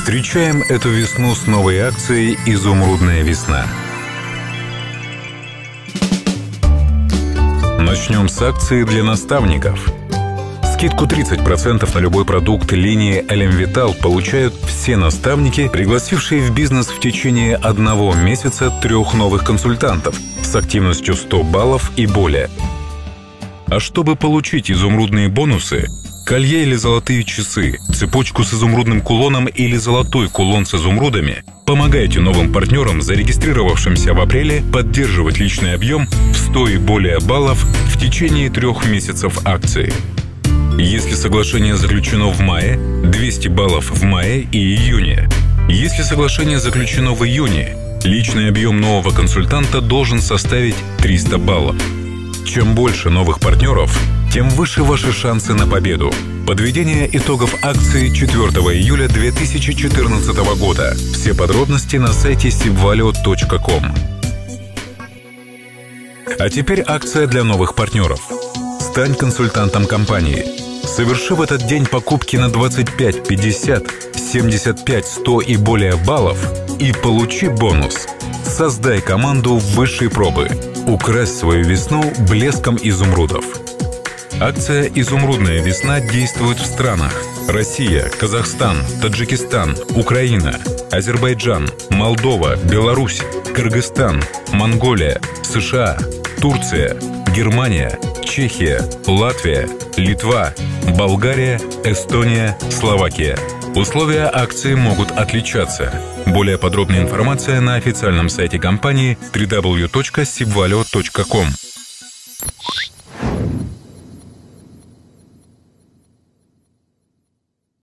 Встречаем эту весну с новой акцией «Изумрудная весна». Начнем с акции для наставников. Скидку 30% на любой продукт линии Элемвитал получают все наставники, пригласившие в бизнес в течение 1 месяца 3 новых консультантов с активностью 100 баллов и более. А чтобы получить изумрудные бонусы, колье или золотые часы, цепочку с изумрудным кулоном или золотой кулон с изумрудами, помогайте новым партнерам, зарегистрировавшимся в апреле, поддерживать личный объем в 100 и более баллов в течение 3 месяцев акции. Если соглашение заключено в мае, 200 баллов в мае и июне. Если соглашение заключено в июне, личный объем нового консультанта должен составить 300 баллов. Чем больше новых партнеров, тем выше ваши шансы на победу. Подведение итогов акции 4 июля 2014 года. Все подробности на сайте sibvaleo.com. А теперь акция для новых партнеров. Стань консультантом компании. Соверши в этот день покупки на 25, 50, 75, 100 и более баллов и получи бонус. Создай команду высшей пробы. Укрась свою весну блеском изумрудов. Акция «Изумрудная весна» действует в странах: Россия, Казахстан, Таджикистан, Украина, Азербайджан, Молдова, Беларусь, Кыргызстан, Монголия, США, Турция, Германия, Чехия, Латвия, Литва, Болгария, Эстония, Словакия. Условия акции могут отличаться. Более подробная информация на официальном сайте компании www.sibvaleo.com.